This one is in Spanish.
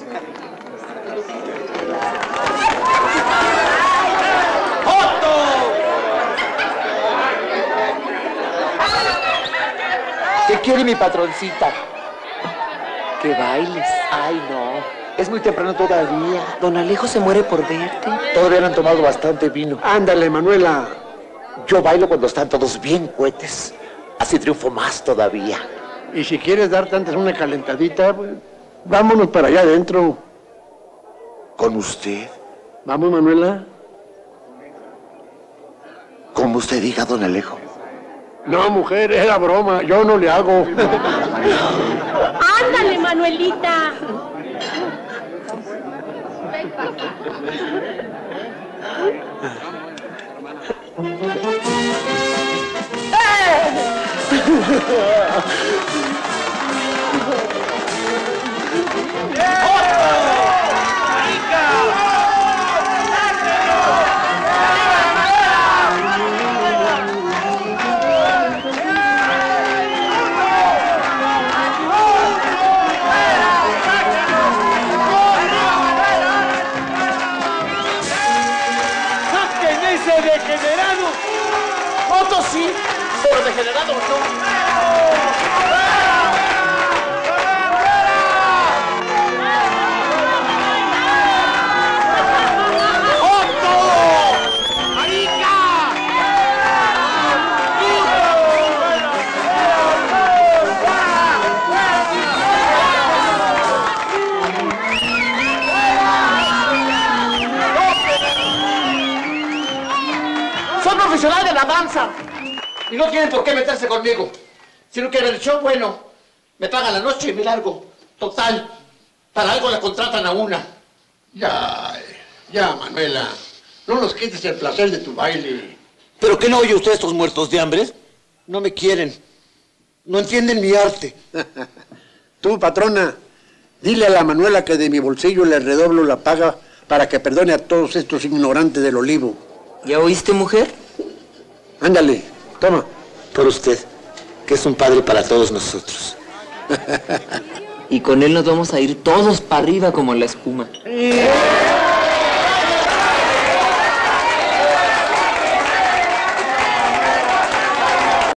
¿Qué quiere mi patroncita? Que bailes. Ay, no. Es muy temprano todavía. Don Alejo se muere por verte. Todavía no han tomado bastante vino. Ándale, Manuela. Yo bailo cuando están todos bien cuetes. Así triunfo más todavía. Y si quieres darte antes una calentadita, pues, vámonos para allá adentro. ¿Con usted? ¿Vamos, Manuela? Como usted diga, don Alejo. No, mujer, era broma. Yo no le hago. Ándale, Manuelita. ¡Saquen ese degenerado! ¡Otro sí! Pero degenerado no. Soy profesional de la danza y no tienen por qué meterse conmigo. Si no quieren el show, bueno, me pagan la noche y me largo. Total, para algo la contratan a una. Ya, Manuela. No nos quites el placer de tu baile. ¿Pero qué no oye usted estos muertos de hambre? No me quieren. No entienden mi arte. Tú, patrona, dile a la Manuela que de mi bolsillo le redoblo la paga para que perdone a todos estos ignorantes del olivo. ¿Ya oíste, mujer? Ándale, toma. Por usted, que es un padre para todos nosotros. Y con él nos vamos a ir todos para arriba como la espuma.